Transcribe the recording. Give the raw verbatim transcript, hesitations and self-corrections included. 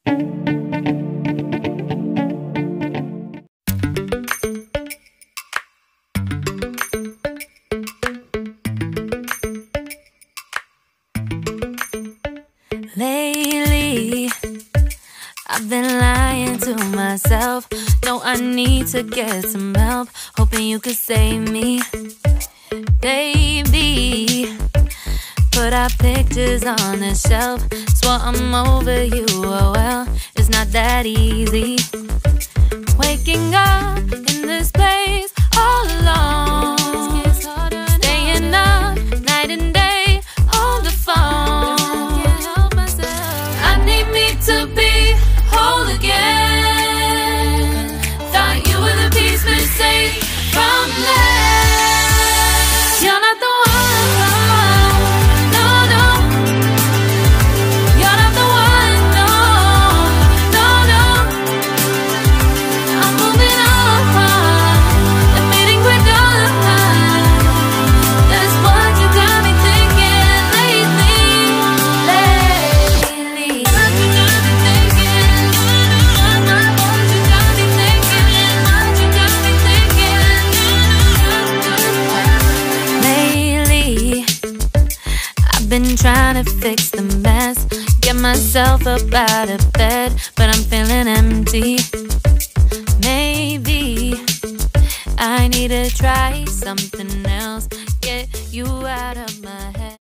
Lately, I've been lying to myself. No, I need to get some help. Hoping you could save me, baby. Put our pictures on the shelf. Swore I'm over you, oh well, it's not that easy. Waking up in this place all alone, staying up night and day on the phone. To be whole again. Thought you were the piece missing from left. You're not the one, no, no. You're not the one, no, no, no. I'm moving on, admitting we're done. That's what you got me thinking lately, lately. Been trying to fix the mess, get myself up out of bed, but I'm feeling empty. Maybe I need to try something else, get you out of my head.